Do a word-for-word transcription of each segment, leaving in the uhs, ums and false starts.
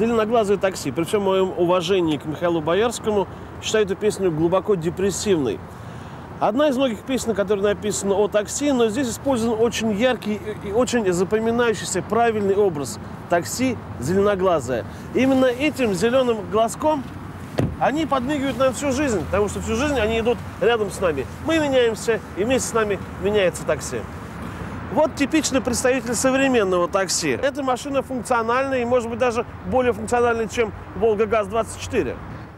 «Зеленоглазое такси». При всем моем уважении к Михаилу Боярскому, считаю эту песню глубоко депрессивной. Одна из многих песен, которая написана о такси, но здесь использован очень яркий и очень запоминающийся правильный образ. Такси зеленоглазое. Именно этим зеленым глазком они подмигивают нам всю жизнь, потому что всю жизнь они идут рядом с нами. Мы меняемся, и вместе с нами меняется такси. Вот типичный представитель современного такси. Эта машина функциональная и, может быть, даже более функциональная, чем Волга ГАЗ двадцать четыре.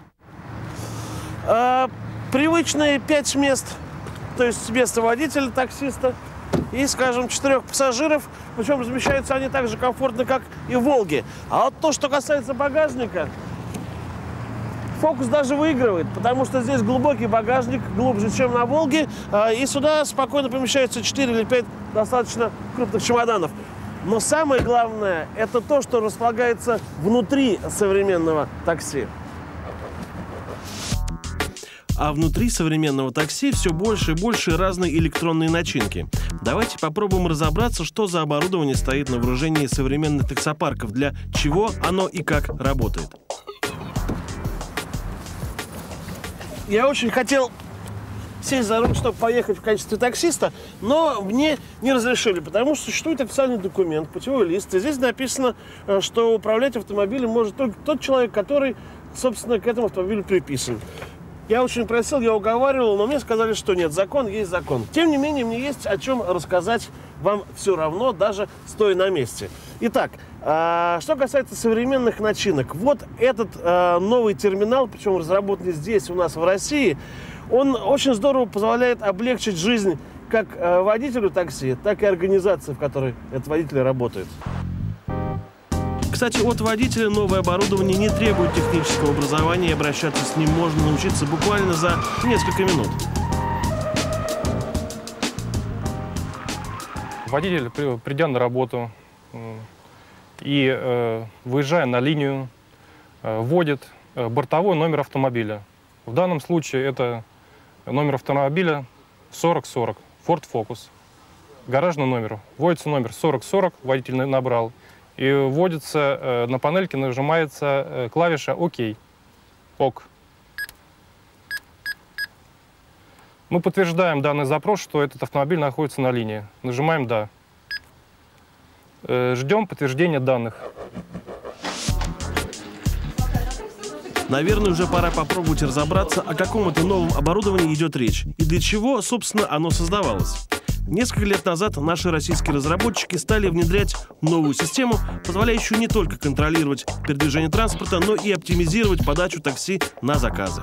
А, привычные пять мест, то есть место водителя, таксиста и, скажем, четырех пассажиров. Причем размещаются они так же комфортно, как и в Волге. А вот то, что касается багажника, Фокус даже выигрывает, потому что здесь глубокий багажник, глубже, чем на Волге, и сюда спокойно помещаются четыре или пять достаточно крупных чемоданов. Но самое главное – это то, что располагается внутри современного такси. А внутри современного такси все больше и больше разной электронной начинки. Давайте попробуем разобраться, что за оборудование стоит на вооружении современных таксопарков, для чего оно и как работает. Я очень хотел сесть за руль, чтобы поехать в качестве таксиста, но мне не разрешили, потому что существует официальный документ, путевой лист. И здесь написано, что управлять автомобилем может только тот человек, который, собственно, к этому автомобилю приписан. Я очень просил, я уговаривал, но мне сказали, что нет, закон есть закон. Тем не менее, мне есть о чем рассказать вам все равно, даже стоя на месте. Итак, э, что касается современных начинок. Вот этот э, новый терминал, причем разработанный здесь, у нас в России, он очень здорово позволяет облегчить жизнь как э, водителю такси, так и организации, в которой этот водитель работает. Кстати, от водителя новое оборудование не требует технического образования, и обращаться с ним можно научиться буквально за несколько минут. Водитель, придя на работу и э, выезжая на линию, э, вводит бортовой номер автомобиля. В данном случае это номер автомобиля сорок сорок, Ford Focus. Гаражный номер. Вводится номер сорок сорок, водитель набрал. И вводится, э, на панельке нажимается э, клавиша «Ок». ОК. Мы подтверждаем данный запрос, что этот автомобиль находится на линии. Нажимаем «Да». Э, ждем подтверждения данных. Наверное, уже пора попробовать разобраться, о каком это новом оборудовании идет речь и для чего, собственно, оно создавалось. Несколько лет назад наши российские разработчики стали внедрять новую систему, позволяющую не только контролировать передвижение транспорта, но и оптимизировать подачу такси на заказы.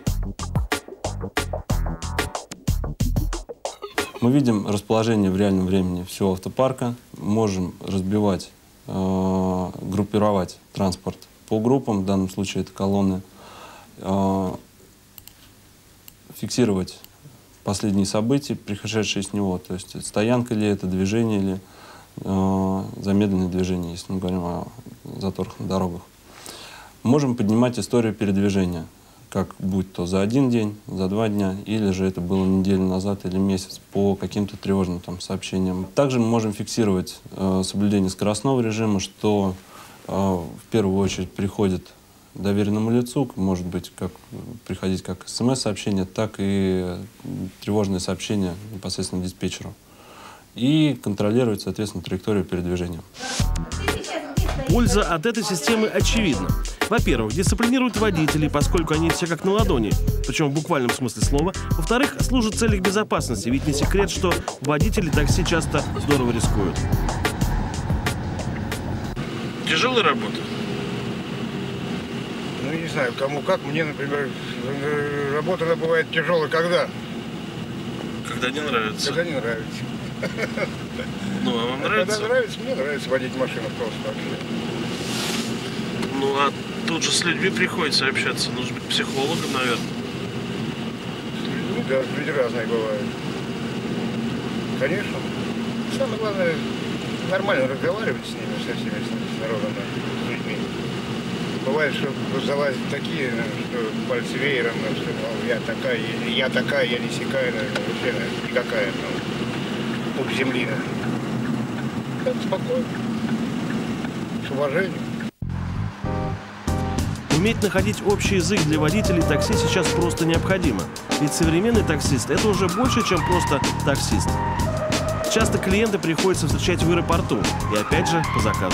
Мы видим расположение в реальном времени всего автопарка, можем разбивать, э, группировать транспорт по группам, в данном случае это колонны, э, фиксировать последние события, пришедшие с него, то есть стоянка ли это, движение ли, э, замедленное движение, если мы говорим о заторах на дорогах. Можем поднимать историю передвижения, как будь то за один день, за два дня, или же это было неделю назад или месяц, по каким-то тревожным там сообщениям. Также мы можем фиксировать э, соблюдение скоростного режима, что э, в первую очередь приходит доверенному лицу, может быть, как приходить как смс-сообщение, так и тревожные сообщения непосредственно диспетчеру. И контролировать, соответственно, траекторию передвижения. Польза от этой системы очевидна. Во-первых, дисциплинирует водителей, поскольку они все как на ладони, причем в буквальном смысле слова. Во-вторых, служит цели безопасности, ведь не секрет, что водители такси часто здорово рискуют. Тяжелая работа? Ну, не знаю, кому как. Мне, например, работа она бывает тяжелая, когда? Когда не нравится. Когда не нравится. Ну, а вам а нравится? Когда нравится, мне нравится водить машину просто вообще. Ну, а тут же с людьми приходится общаться. Нужно быть психологом, наверное. С людьми, да, люди разные бывают. Конечно. Самое главное, нормально разговаривать с ними, со всеми, с народом, с людьми. Бывает, что залазят такие, что пальцы веером, что ну, я такая, я такая, я не сякая, вообще никакая, ну, пуп земли. Так, спокойно, с уважением. Уметь находить общий язык для водителей такси сейчас просто необходимо. Ведь современный таксист – это уже больше, чем просто таксист. Часто клиенты приходится встречать в аэропорту. И опять же, по заказу.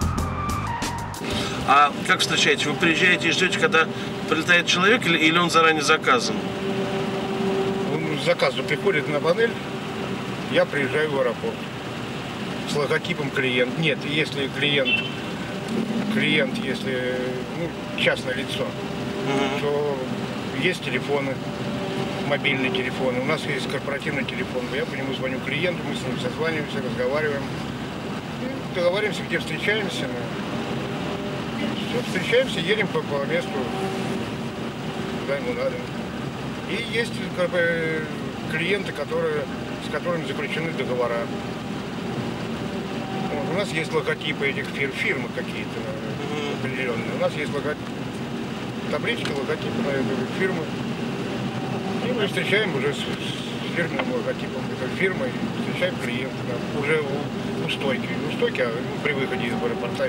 А как встречаете? Вы приезжаете и ждете, когда прилетает человек, или, или он заранее заказан? Он с заказу приходит на панель, я приезжаю в аэропорт с логотипом клиент. Нет, если клиент, клиент, если ну, частное лицо, mm-hmm. то есть телефоны, мобильные телефоны. У нас есть корпоративный телефон. Я по нему звоню клиенту, мы с ним созваниваемся, разговариваем. И договариваемся, где встречаемся. Все, встречаемся, едем по, по месту, куда ему надо. И есть как бы, клиенты, которые, с которыми заключены договора. Вот, у нас есть логотипы этих фирм, фирмы какие-то определенные. У нас есть логотип, табличка, логотипы на эту фирму. И мы встречаем уже с, с фирменным логотипом этой фирмы, встречаем клиента да, уже у, у стойки. У стойки, а ну, при выходе из аэропорта.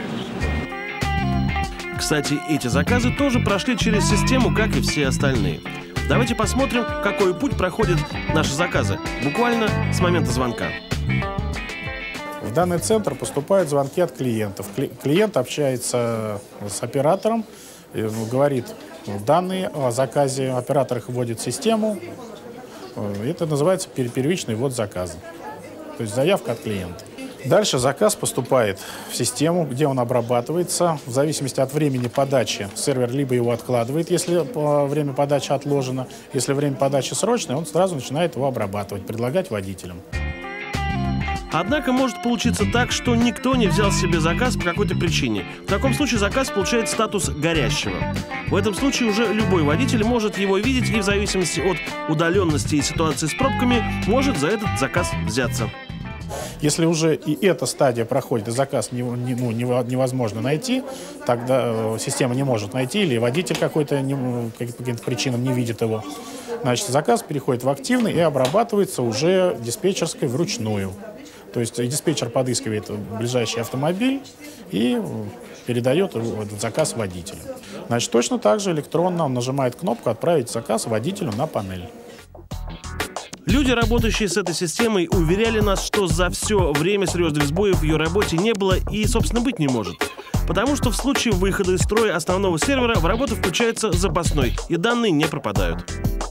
Кстати, эти заказы тоже прошли через систему, как и все остальные. Давайте посмотрим, какой путь проходят наши заказы, буквально с момента звонка. В данный центр поступают звонки от клиентов. Клиент общается с оператором, говорит данные о заказе, оператор их вводит в систему. Это называется первичный ввод заказа, то есть заявка от клиента. Дальше заказ поступает в систему, где он обрабатывается. В зависимости от времени подачи сервер либо его откладывает, если время подачи отложено. Если время подачи срочное, он сразу начинает его обрабатывать, предлагать водителям. Однако может получиться так, что никто не взял себе заказ по какой-то причине. В таком случае заказ получает статус горящего. В этом случае уже любой водитель может его видеть и в зависимости от удаленности и ситуации с пробками может за этот заказ взяться. Если уже и эта стадия проходит, и заказ не, не, ну, невозможно найти, тогда система не может найти, или водитель какой-то по каким-то причинам не видит его, значит, заказ переходит в активный и обрабатывается уже диспетчерской вручную. То есть диспетчер подыскивает ближайший автомобиль и передает этот заказ водителю. Значит, точно так же электронно он нажимает кнопку «Отправить заказ водителю на панель». Люди, работающие с этой системой, уверяли нас, что за все время серьезных сбоев в ее работе не было и, собственно, быть не может. Потому что в случае выхода из строя основного сервера в работу включается запасной, и данные не пропадают.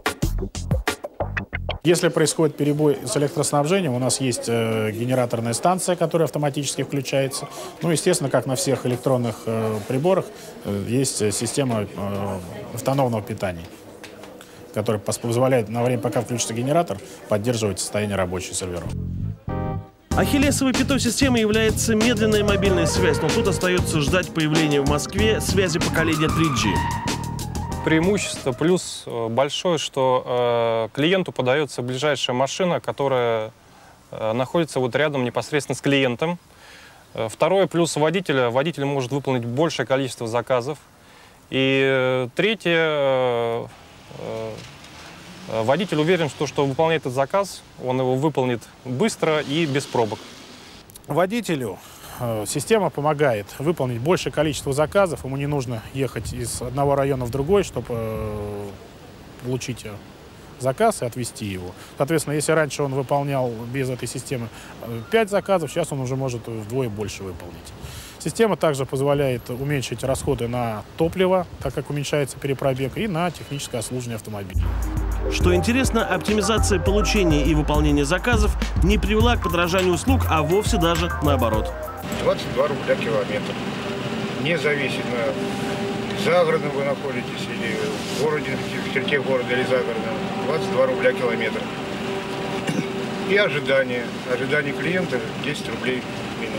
Если происходит перебой с электроснабжением, у нас есть э, генераторная станция, которая автоматически включается. Ну, естественно, как на всех электронных э, приборах, э, есть система э, автономного питания, который позволяет на время, пока включится генератор, поддерживать состояние рабочего сервера. Ахиллесовой пятой системы является медленная мобильная связь, но тут остается ждать появления в Москве связи поколения три джи. Преимущество плюс большое, что э, клиенту подается ближайшая машина, которая э, находится вот рядом непосредственно с клиентом. Э, второе плюс водителя. Водитель может выполнить большее количество заказов. И э, третье. Э, Водитель уверен, что, что выполняет этот заказ, он его выполнит быстро и без пробок. Водителю э, система помогает выполнить большее количество заказов. Ему не нужно ехать из одного района в другой, чтобы э, получить заказ и отвезти его. Соответственно, если раньше он выполнял без этой системы пять заказов, сейчас он уже может вдвое больше выполнить. Система также позволяет уменьшить расходы на топливо, так как уменьшается перепробег, и на техническое обслуживание автомобиля. Что интересно, оптимизация получения и выполнения заказов не привела к подорожанию услуг, а вовсе даже наоборот. двадцать два рубля километр. Не зависит, на за городом вы находитесь или в городе, в черте города или за городом. двадцать два рубля километр. И ожидание. Ожидание клиента десять рублей в минуту.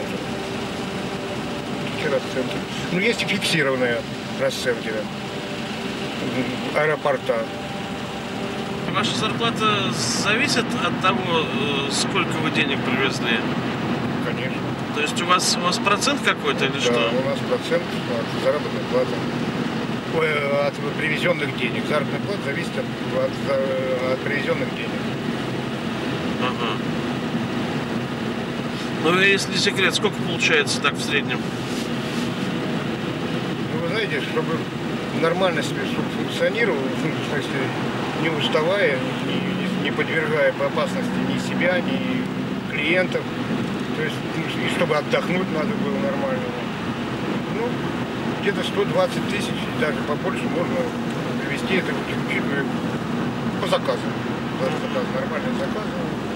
Расценки. Ну, есть и фиксированные расценки аэропорта. Ваша зарплата зависит от того, сколько вы денег привезли? Конечно. То есть у вас, у вас процент какой-то или да, что? Да, у нас процент от заработной платы. Ой, от привезенных денег. Заработная плата зависит от, от, от привезенных денег. Ага. Ну, если не секрет, сколько получается так в среднем? Ну, вы знаете, чтобы нормально себе функционировал, в смысле, не уставая, не, не подвергая опасности ни себя, ни клиентов. То есть, ну, и чтобы отдохнуть надо было нормально. Ну, где-то сто двадцать тысяч, даже побольше можно привести это, учитывая по заказу. Даже заказ, нормальный заказ.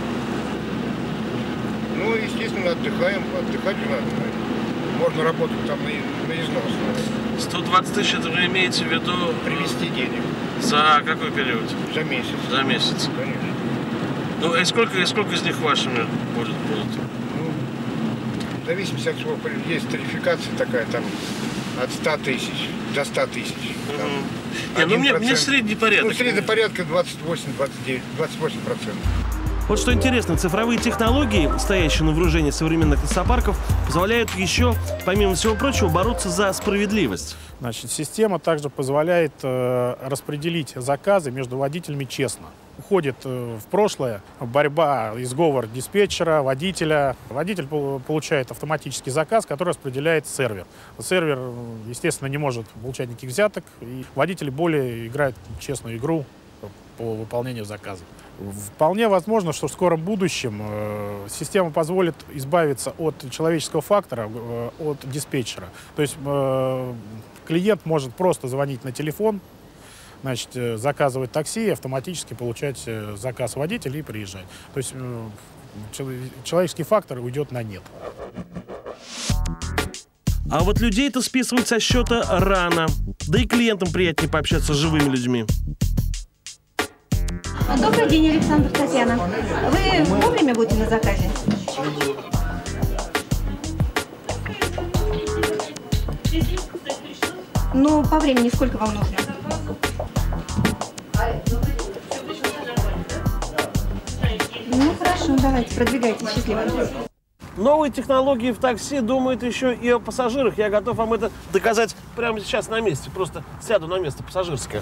Ну, естественно, отдыхаем, отдыхать же надо. Можно работать там на, на износ. сто двадцать тысяч, это вы имеете в виду? Привезти денег. За какой период? За месяц. За месяц. Конечно. Ну, и сколько, и сколько из них вашими будет, будут? Ну, в зависимости от чего, есть тарификация такая, там, от ста тысяч до ста тысяч. Угу. Не, ну, мне, мне средний порядок. Ну, средний порядок двадцать восемь — двадцать девять, двадцать восемь процентов. Вот что интересно, цифровые технологии, стоящие на вооружении современных таксопарков, позволяют еще, помимо всего прочего, бороться за справедливость. Значит, система также позволяет э, распределить заказы между водителями честно. Уходит э, в прошлое борьба и сговор диспетчера, водителя. Водитель получает автоматический заказ, который распределяет сервер. Сервер, естественно, не может получать никаких взяток, и водители более играют честную игру по выполнению заказа. Вполне возможно, что в скором будущем э, система позволит избавиться от человеческого фактора, э, от диспетчера. То есть э, клиент может просто звонить на телефон, значит, э, заказывать такси и автоматически получать э, заказ водителя и приезжать. То есть э, человеческий фактор уйдет на нет. А вот людей-то списывать со счета рано. Да и клиентам приятнее пообщаться с живыми людьми. Добрый день, Александр, Татьяна. Вы вовремя будете на заказе? Ну, по времени сколько вам нужно? Ну, хорошо, давайте, продвигайтесь. Счастливо. Новые технологии в такси думают еще и о пассажирах. Я готов вам это доказать прямо сейчас на месте. Просто сяду на место пассажирское.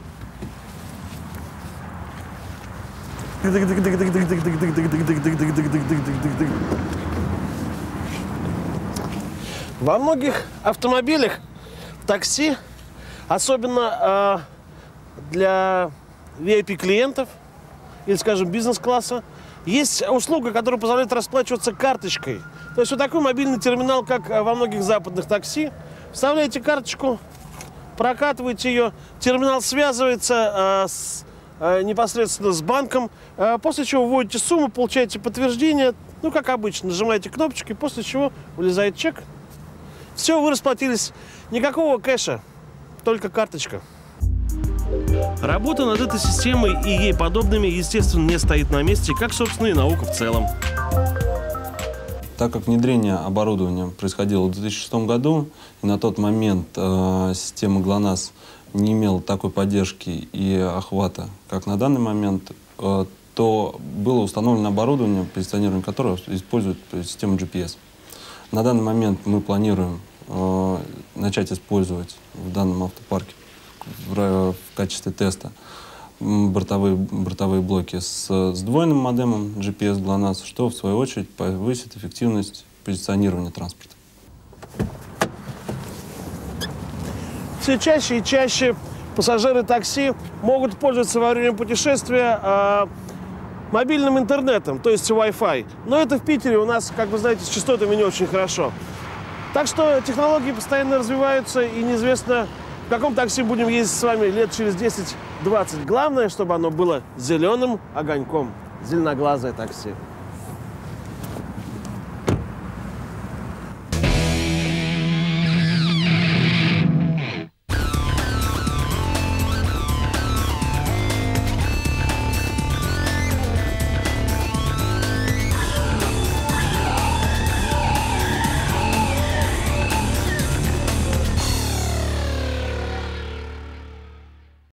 Во многих автомобилях, такси, особенно э, для ви ай пи-клиентов или, скажем, бизнес-класса, есть услуга, которая позволяет расплачиваться карточкой. То есть вот такой мобильный терминал, как во многих западных такси. Вставляете карточку, прокатываете ее, терминал связывается э, с непосредственно с банком, после чего вводите сумму, получаете подтверждение, ну, как обычно, нажимаете кнопочки, после чего вылезает чек. Все, вы расплатились. Никакого кэша, только карточка. Работа над этой системой и ей подобными, естественно, не стоит на месте, как, собственно, и наука в целом. Так как внедрение оборудования происходило в две тысячи шестом году, и на тот момент э, система ГЛОНАСС не имела такой поддержки и охвата, как на данный момент, э, то было установлено оборудование, позиционирование которого использует систему джи пи эс. На данный момент мы планируем э, начать использовать в данном автопарке в, в качестве теста бортовые, бортовые блоки с сдвоенным модемом джи пи эс ГЛОНАСС, что в свою очередь повысит эффективность позиционирования транспорта. Все чаще и чаще пассажиры такси могут пользоваться во время путешествия э, мобильным интернетом, то есть Wi-Fi. Но это в Питере у нас, как вы знаете, с частотами не очень хорошо. Так что технологии постоянно развиваются, и неизвестно, в каком такси будем ездить с вами лет через десять-двадцать. Главное, чтобы оно было зеленым огоньком. Зеленоглазое такси.